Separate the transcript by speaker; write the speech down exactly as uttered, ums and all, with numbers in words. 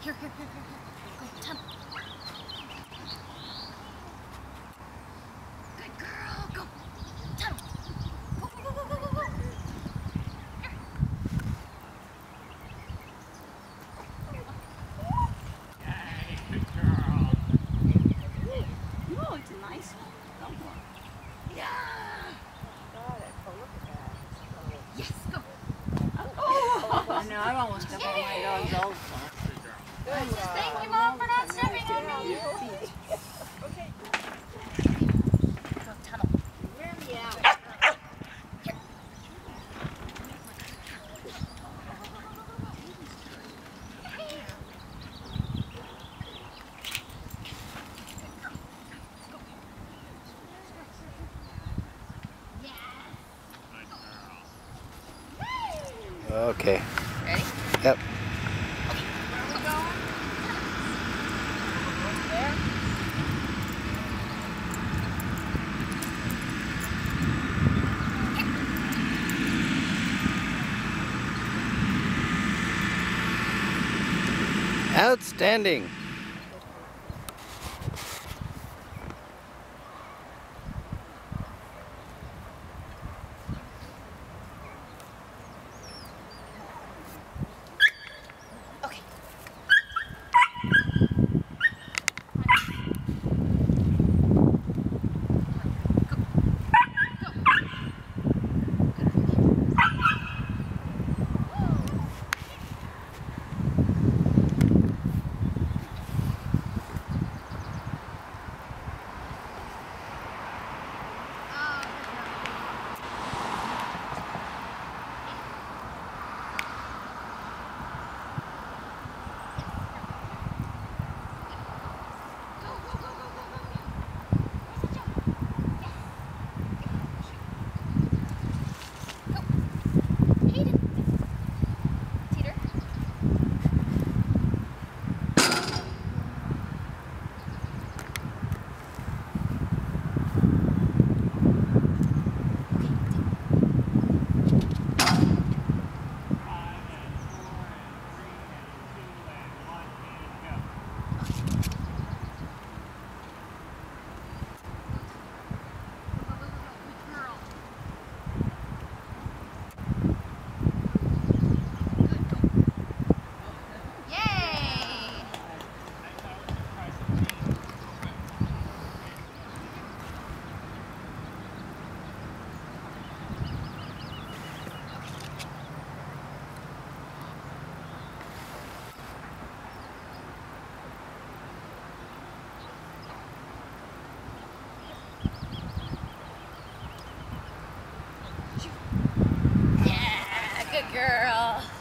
Speaker 1: here, here, here, here, here. Go, tunnel. Good girl. Go. Tunnel. Go, go, go, go, go, go, go. Here.
Speaker 2: Yay, good girl.
Speaker 3: Oh, it's a nice one.
Speaker 1: Yeah.
Speaker 3: Got it. Oh, look at that.
Speaker 1: Yes, go.
Speaker 3: Oh, no, I almost stepped on my dog's old one.
Speaker 1: Good job. Thank you, Mom, for not stepping on me.
Speaker 3: Okay.
Speaker 1: Go, tunnel.
Speaker 3: Wear me out.
Speaker 4: Okay.
Speaker 1: Ready?
Speaker 4: Yep.
Speaker 1: Okay, where are we going? There?
Speaker 4: Outstanding.
Speaker 1: Okay. Hayden. Teeter. Yeah, good girl.